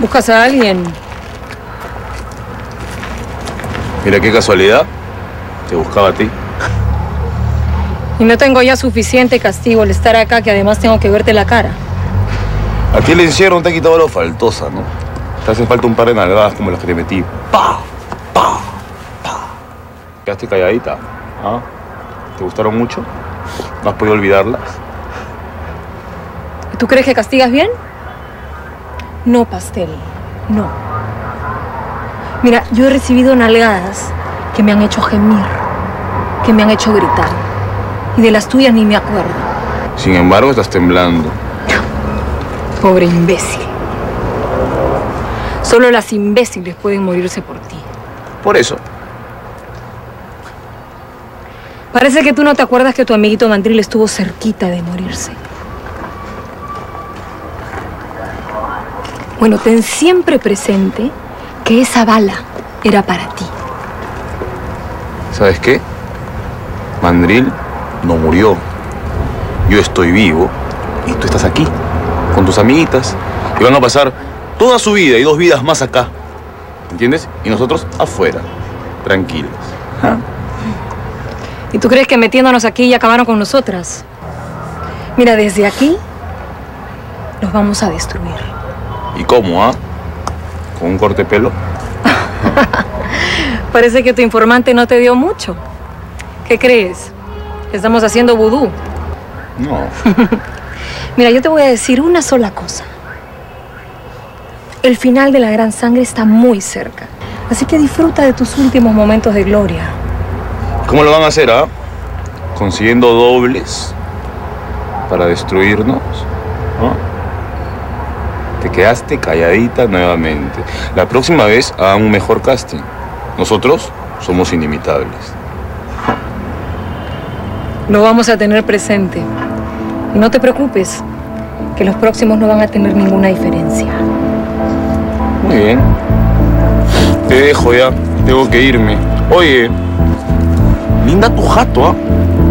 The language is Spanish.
¿Buscas a alguien? Mira qué casualidad. Te buscaba a ti. Y no tengo ya suficiente castigo al estar acá, que además tengo que verte la cara. A ti el encierro no te ha quitado lo faltosa, ¿no? Te hacen falta un par de nalgadas como las que te metí. ¡Pa! ¡Pa! ¡Pa! Quedaste calladita. ¿Ah? ¿Te gustaron mucho? ¿No has podido olvidarlas? ¿Y tú crees que castigas bien? No, pastel. No. Mira, yo he recibido nalgadas que me han hecho gemir, que me han hecho gritar. Y de las tuyas ni me acuerdo. Sin embargo, estás temblando. Pobre imbécil. Solo las imbéciles pueden morirse por ti. Por eso. Parece que tú no te acuerdas que tu amiguito Mandril estuvo cerquita de morirse. Bueno, ten siempre presente que esa bala era para ti. ¿Sabes qué? Mandril no murió. Yo estoy vivo y tú estás aquí, con tus amiguitas. Y van a pasar toda su vida y 2 vidas más acá. ¿Entiendes? Y nosotros afuera, tranquilos. ¿Ah? ¿Y tú crees que metiéndonos aquí ya acabaron con nosotras? Mira, desde aquí los vamos a destruir. ¿Y cómo, ah? ¿Con un corte de pelo? Parece que tu informante no te dio mucho. ¿Qué crees? ¿Estamos haciendo vudú? No. Mira, yo te voy a decir una sola cosa. El final de la Gran Sangre está muy cerca. Así que disfruta de tus últimos momentos de gloria. ¿Cómo lo van a hacer, ah? ¿Consiguiendo dobles para destruirnos? ¿Ah? Te quedaste calladita nuevamente. La próxima vez hagan un mejor casting. Nosotros somos inimitables. Lo vamos a tener presente. Y no te preocupes, que los próximos no van a tener ninguna diferencia. Muy bien. Te dejo ya. Tengo que irme. Oye, linda tu jato, ¿ah?